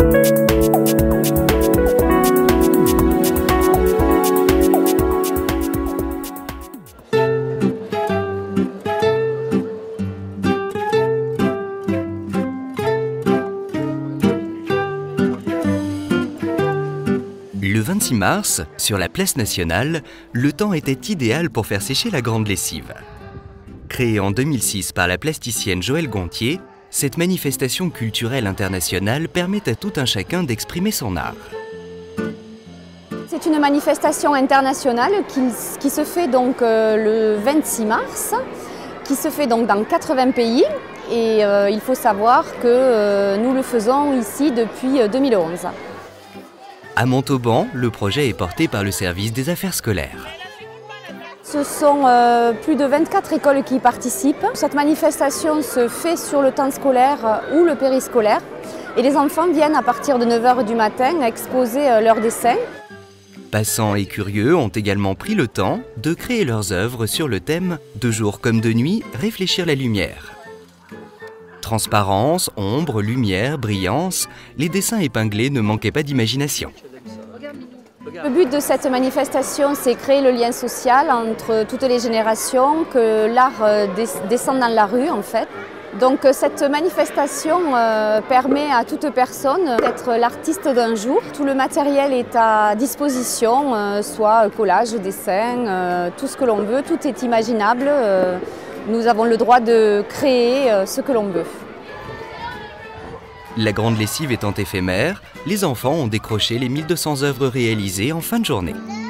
Le 26 mars, sur la place nationale, le temps était idéal pour faire sécher la grande lessive. Créée en 2006 par la plasticienne Joëlle Gontier, cette manifestation culturelle internationale permet à tout un chacun d'exprimer son art. C'est une manifestation internationale qui se fait donc le 26 mars, qui se fait donc dans 80 pays. Et il faut savoir que nous le faisons ici depuis 2011. À Montauban, le projet est porté par le service des affaires scolaires. Ce sont plus de 24 écoles qui y participent. Cette manifestation se fait sur le temps scolaire ou le périscolaire. Et les enfants viennent à partir de 9 h du matin exposer leurs dessins. Passants et curieux ont également pris le temps de créer leurs œuvres sur le thème « De jour comme de nuit, réfléchir la lumière ». Transparence, ombre, lumière, brillance, les dessins épinglés ne manquaient pas d'imagination. Le but de cette manifestation, c'est créer le lien social entre toutes les générations, que l'art descende dans la rue en fait. Donc cette manifestation permet à toute personne d'être l'artiste d'un jour. Tout le matériel est à disposition, soit collage, dessin, tout ce que l'on veut, tout est imaginable. Nous avons le droit de créer ce que l'on veut. La grande lessive étant éphémère, les enfants ont décroché les 1200 œuvres réalisées en fin de journée.